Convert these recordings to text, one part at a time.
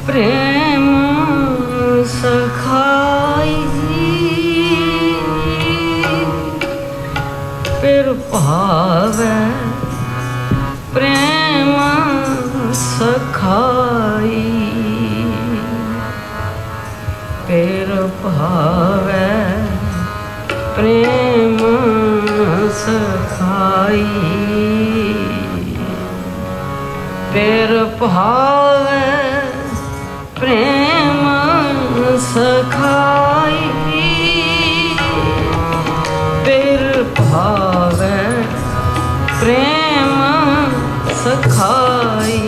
प्रेम सखाई फिर भावे प्रेम सखाई फिर भावे प्रेम सखाई फिर भावे प्रेम सखाई फिर भावे प्रेम सखाई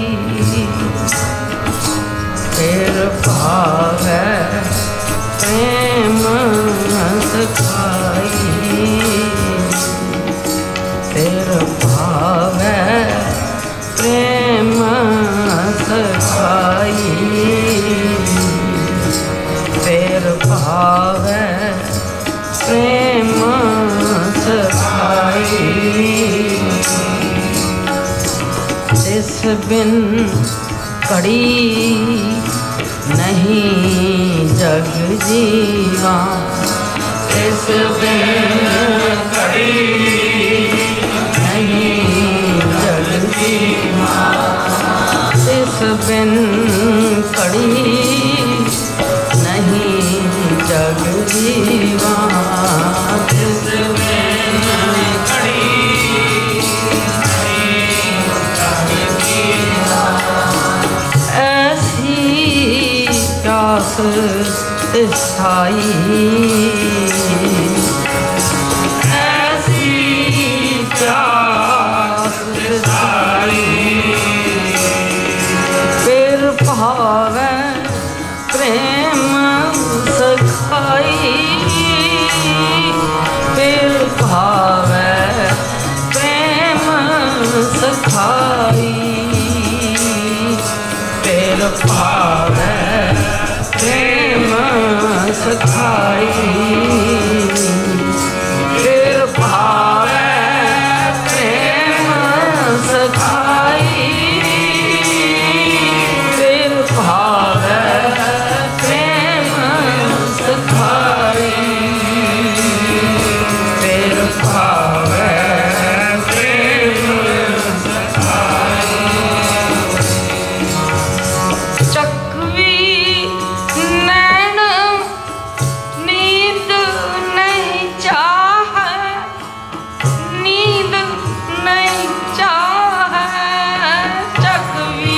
फिर भावे प्रेम सखाई फिर भावे प्रेम सखाई फिर भावे प्रेम सखाई जिस बिन कड़ी नहीं जग जीवा जिस बिन कड़ी नहीं जग जीवा जिस बिन कड़ी नहीं जग जीवा जिस बिन कड़ी नहीं जग जीवा ऐसी प्यास तिसाई ऐसी प्यास तिसाई फिर भावे प्रेम सखाई फिर भावे प्रेम सखाई फिर भावे प्रेम सखाई फिर भावे प्रेम सखाई फिर भावे प्रेम सखाई फिर भावे प्रेम सखाई चकवी नैन नींद नहीं चाहे नींद नहीं चाहे चकवी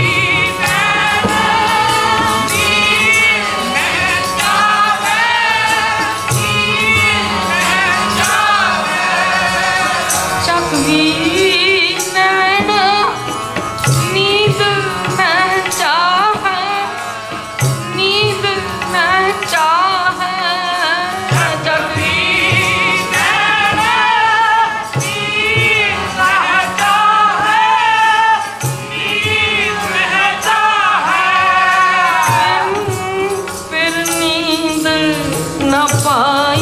चकवी नैन नींद नहीं चाहे नींद नहीं चाहे चकवी नैन नींद नहीं चाहे नींद नहीं चाहे फिर नींद न पाई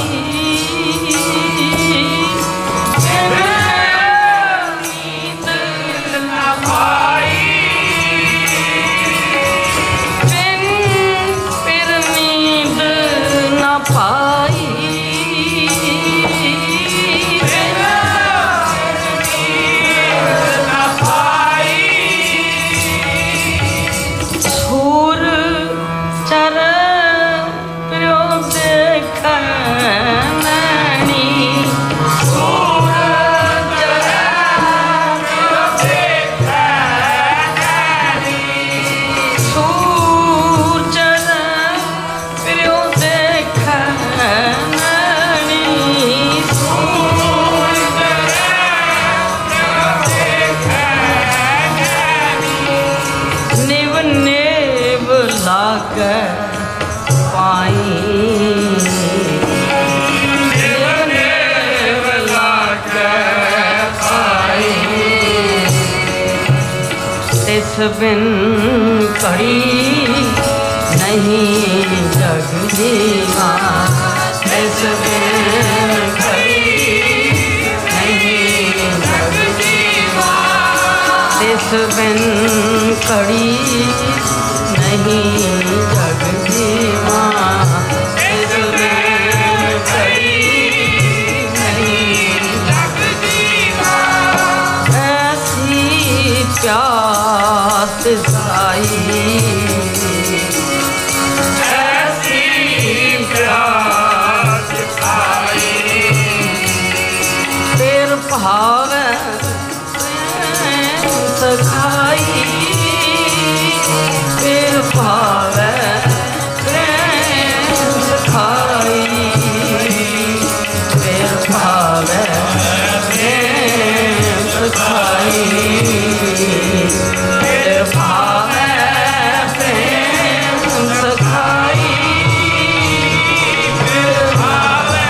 सूर चर प्यो देख नैनी सूर चर प्यो देख नैनी सूर चर प्यो देख नैनी सूर चर प्यो देख नैनी निव नेव लाग पाई निव नेव लाग पाई तिस बिन कड़ी नहीं जग जीवा तिस बिन कड़ी नहीं जग जीवा तिस बिन कड़ी नहीं तिसाई ऐसी प्यास खाई फिर भावे सखाई फिर भावे सखाई फिर भावे सखाई फिर भावे सखाई फिर भावे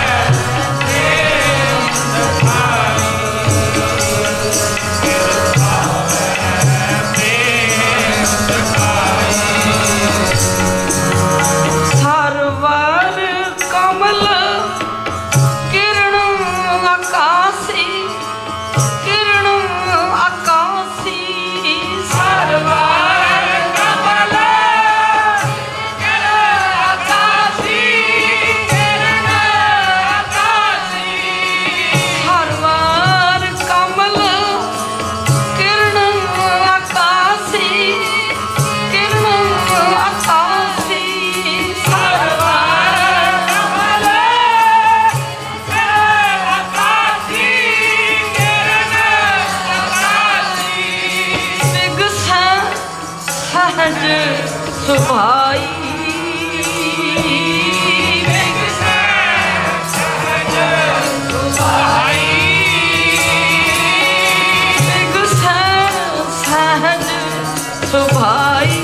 सरवर कमल किरण आकाशी किरण आकाशी सरवर कमल किरण आकाशी किरण आकाशी सरवर कमल किरण आकाशी किरण आकाशी सरवर कमल किरण आकाशी किरण आकाशी बिगसा सहज सुभाई बिगसा सहज सुभाई बिगसा सहज सुभाई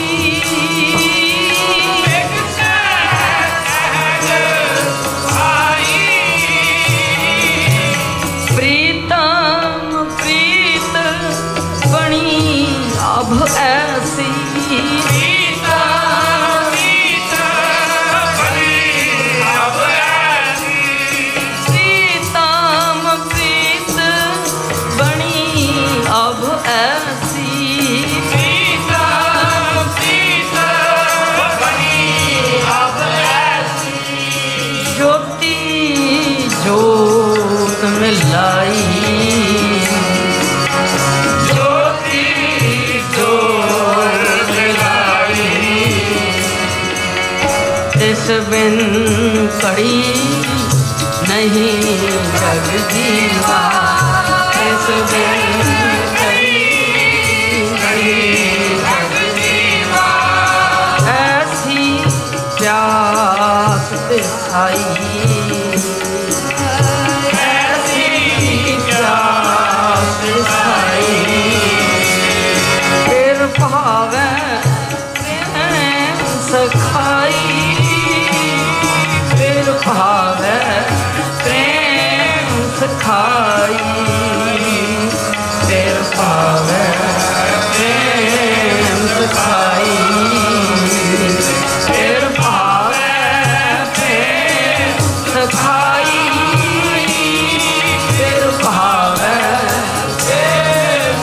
बिगसा सहज सुभाई प्रीतम प्रीत बनी अब ऐसी प्रीतम प्रीत बनी अब ऐसी प्रीतम प्रीत बनी अब ऐसी प्रीतम प्रीत बनी अब ऐसी ज्योति जोत मिलाई ज्योति जोत मिलाई इस बिन कड़ी नहीं जग जीवा इस बिन कड़ी नहीं जग जीवा ऐसी प्यास तिसाई ऐसी प्यास तिसाई फिर भावे प्रेम सखाई फिर भावे प्रेम सखाई फिर भावे प्रेम सखाई फिर भावे प्रेम सखाई फिर भावे प्रेम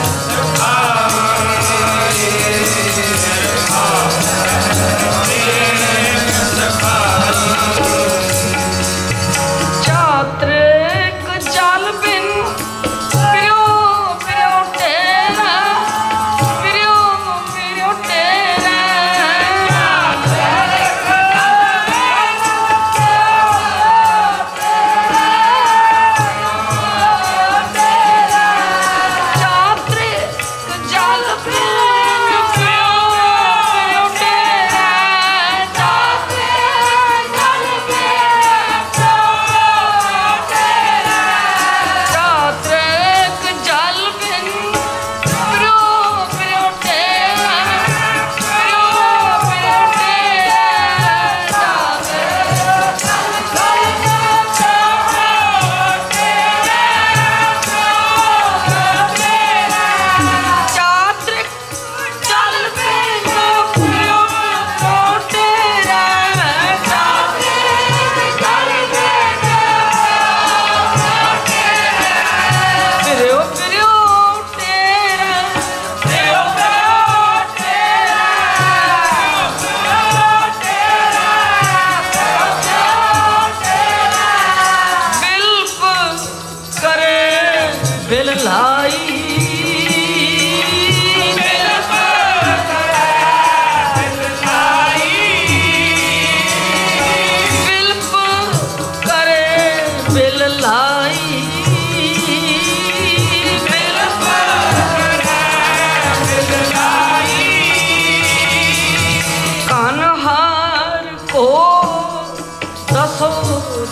चात्रिक चाल बिन प्रियो प्रियो टेरा प्रियो प्रियो टेरा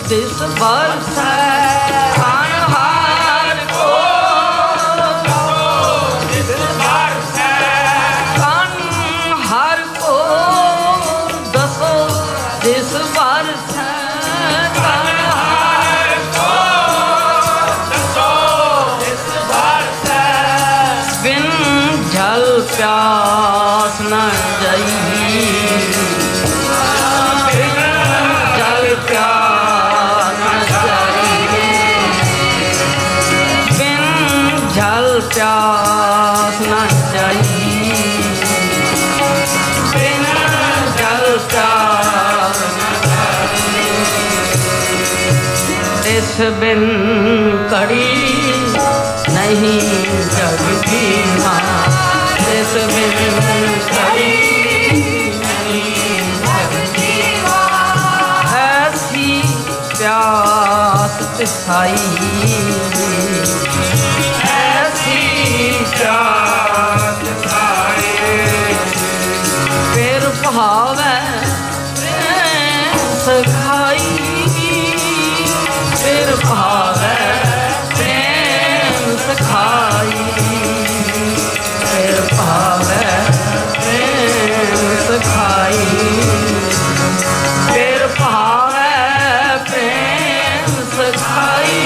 दिस वर्ष कन्हार को दिस वर्ष कन्हार को दसो दिस वर्ष कन्हार को दसो दिस वर्ष बिन जल प्यास न जाई जल प्यास न जाई बिन जल प्यास न जाई बिन जल प्यास न जाई इस बिन कड़ी नहीं जगती माँ इस बिन कड़ी प्यास तिसाई ऐसी प्यास तिसाई फिर भावै प्रेम सखाई फिर भावै प्रेम सखाई फिर भावै प्रेम सखाई फिर भावै प्रेम सखाई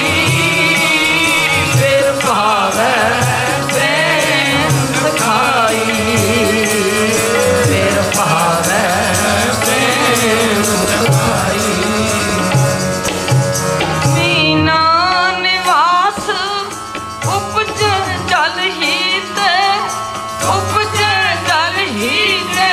फिर भावै प्रेम सखाई फिर भावै प्रेम सखाई मीना निवास उपज जल ही ते उपज जल ही ते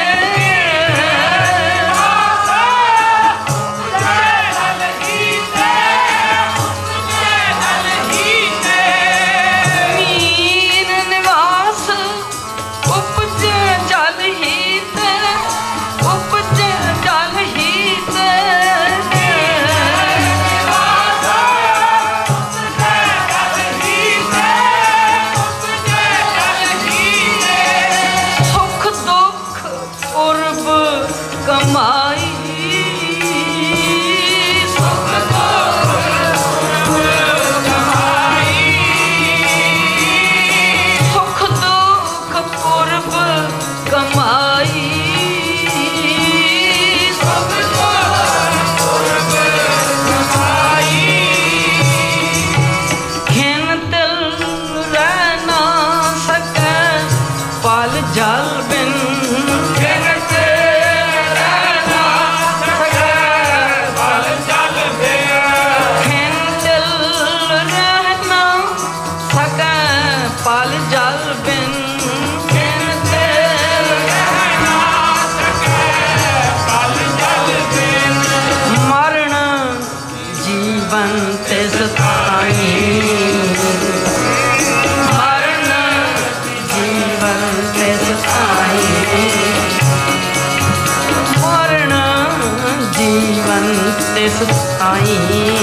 तिस ताई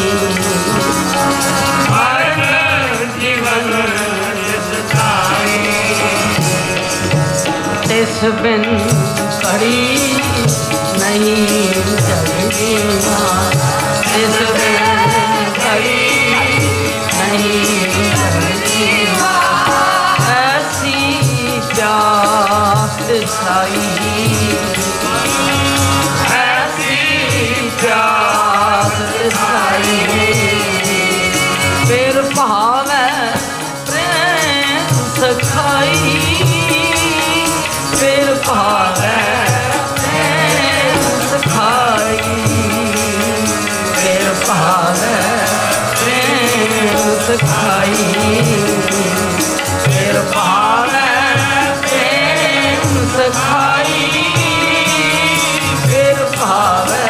मरण जीवन तिस ताई तिस बिन कड़ी नहीं जगती माँ तिस बिन कड़ी नहीं जगती माँ ऐसी प्यास तिसाई प्यास तिसाई फिर भावै प्रेम सखाई फिर भावै प्रेम सखाई फिर भावै प्रेम सखाई फिर भावै प्रेम सखाई फिर भावै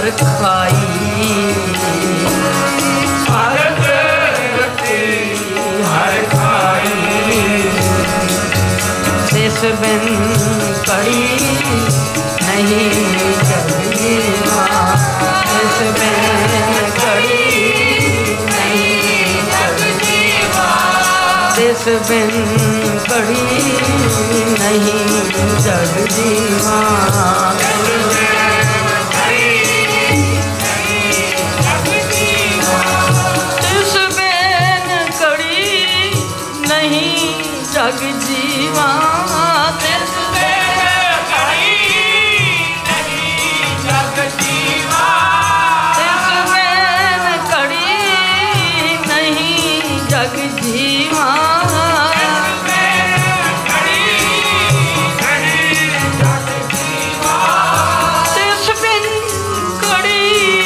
खाई स्वर्ग गति हर खाई तिस बिन कड़ी नहीं जग जीवा तिस बिन कड़ी नहीं जग जीवा तिस बिन कड़ी नहीं जग जीवा जग जीवा तिस बिन कड़ी नहीं जग जीवा तिस बिन कड़ी नहीं जग जीवा तिस बिन कड़ी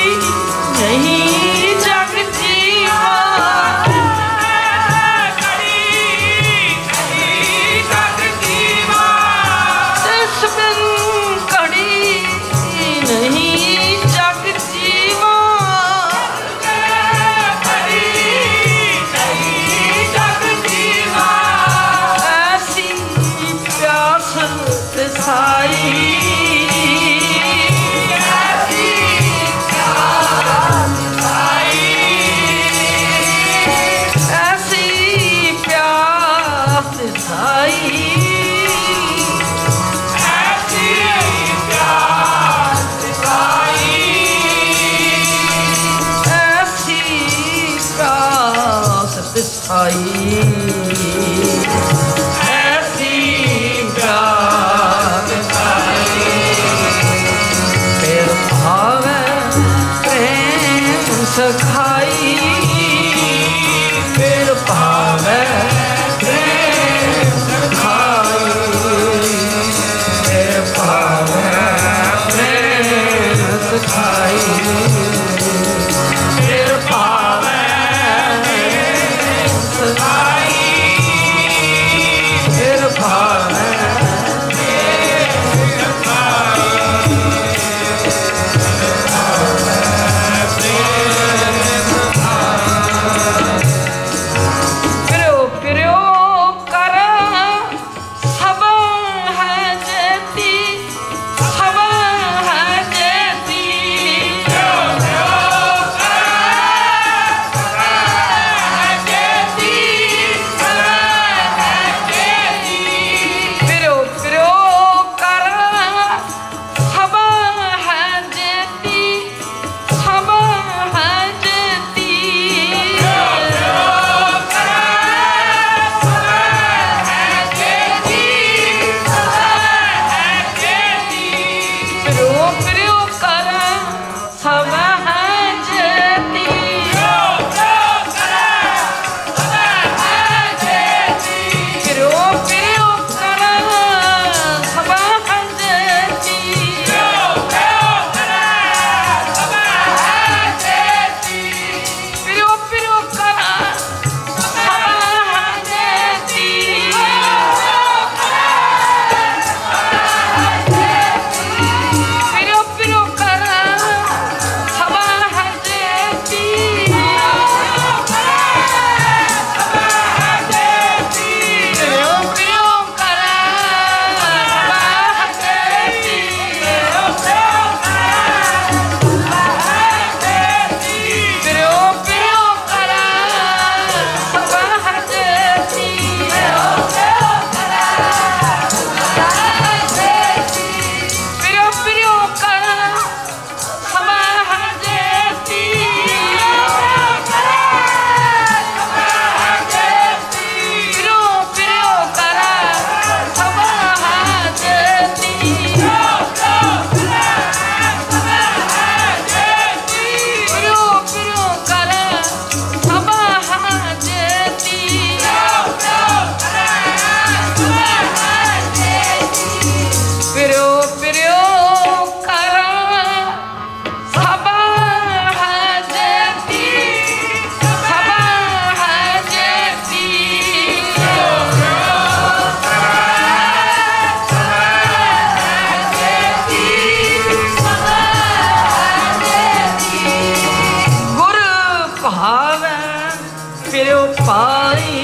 नहीं जग जीवा ऐसी प्यास फिर भावे प्रेम सखाई फिर भावे प्रेम सखाई फिर भावे प्रेम सखाई फिर भावे फिर भावे पाई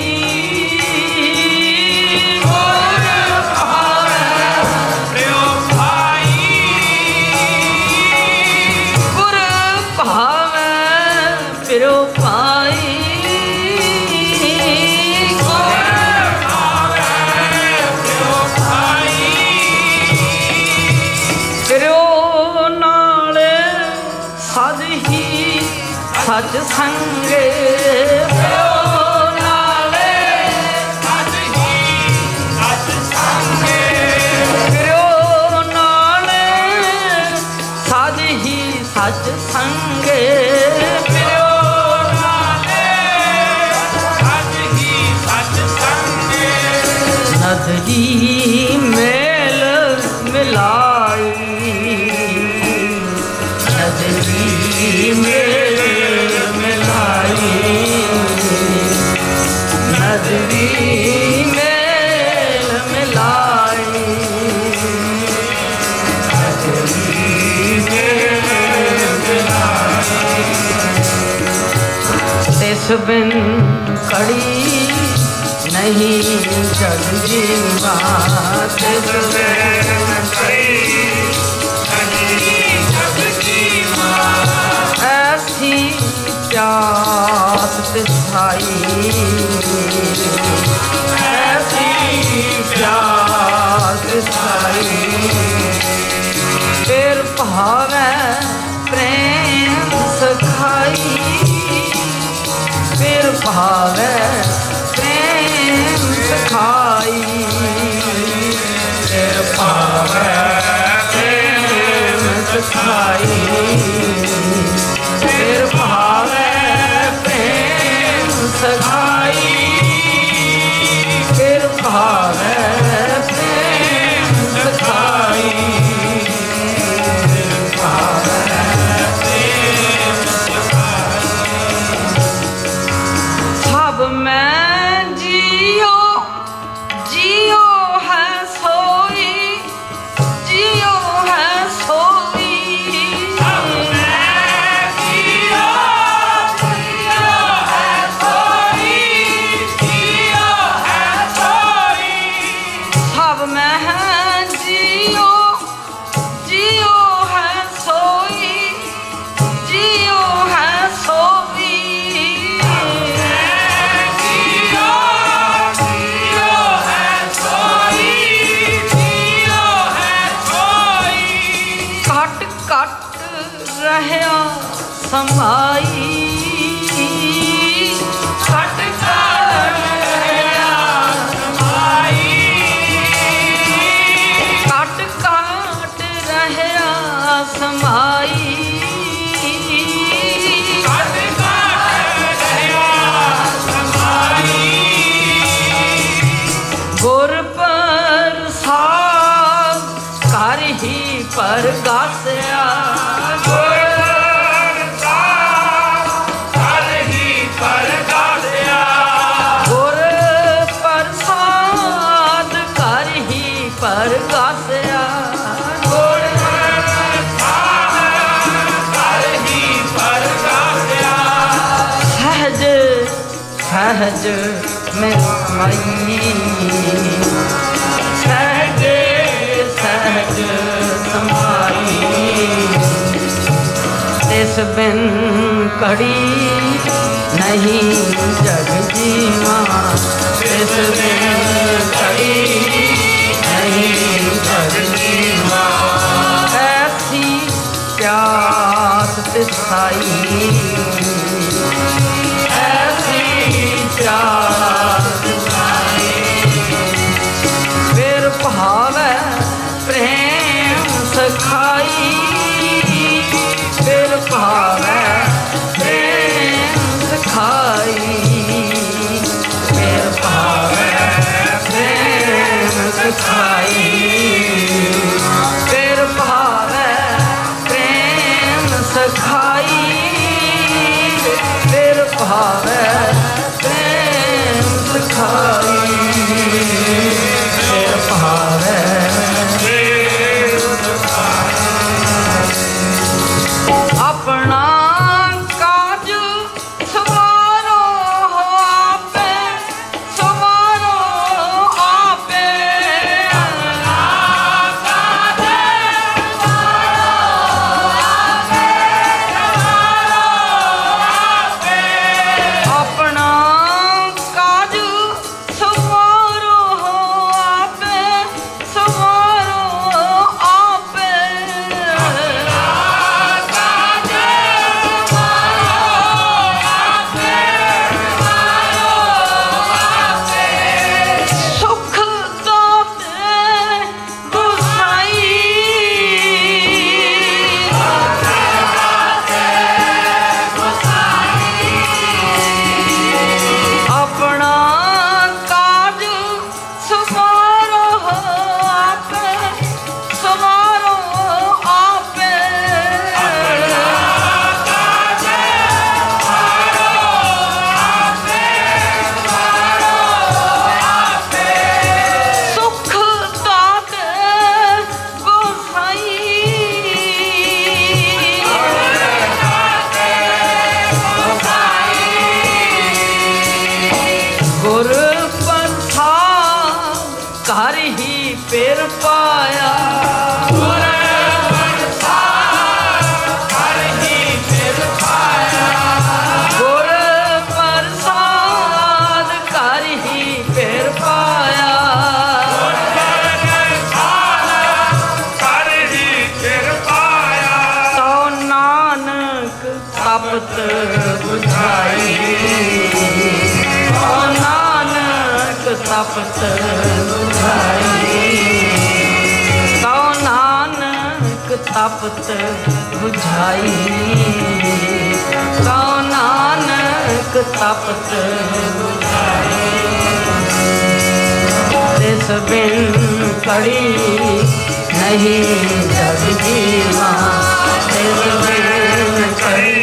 सच संगे प्यो नाले सच ही सच संगे प्यो नाले सच ही सच संगे प्यो नाले सच ही सच संगे नदरी मेल मिलाई नदरी मेल नदरी मेल मिलाई नदरी मेल मिलाई तिस बिन कड़ी नहीं जग जीवा तिस बिन कड़ी नहीं जग जीवा ऐसी प्यास तिसाई ऐसी प्यास तिसाई फिर भावे प्रेम सखाई फिर भावे प्रेम सखाई फिर भावे प्रेम सखाई फिर भावे प्रेम सखाई फिर भावे प्रेम सखाई फिर भावे प्रेम सखाई सब मैं जियो जियो है सोई जियो है सोई समाई कट काट समाई कट काट रहया समाई कट काट रहया समाई गुर प्रसाद कर ही परगासया परगासया गुर कर ही परगासया सहज सहज में समाई सहज सहज समाई तिस बिन कड़ी नहीं जग जीवा तिस बिन कड़ी ऐसी प्यास तिसाई ऐसी प्यास तिसाई फिर भावे प्रेम सखाई फिर भावे प्रेम सखाई फिर भावे प्रेम सखाई फिर भावे प्रेम सखाई फिर भावे प्रेम सखाई फिर भावे अपना काज सवारो आप ਫਿਰ ਪਾਇਆ ਗੁਰ ਪ੍ਰਸਾਦ ਕਰ ਹੀ ਫਿਰ ਪਾਇਆ ਗੁਰ ਪ੍ਰਸਾਦ ਕਰ ਹੀ ਫਿਰ ਪਾਇਆ ਤਪਤ ਬੁਝਾਈ ਓ ਨਾਨਕ ਤਪਤ ਬੁਝਾਈ ਓ ਨਾਨਕ ਤਪਤ ਬੁਝਾਈ ਓ ਨਾਨਕ ਤਪਤ ਬੁਝਾਈ ਤਿਸ ਬਿਨ ਕੜੀ ਨਹੀਂ ਜਗ ਜੀਵਾ ਤਿਸ ਬਿਨ ਕੜੀ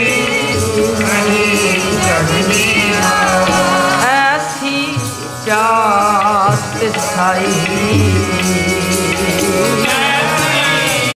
ऐसी जात साई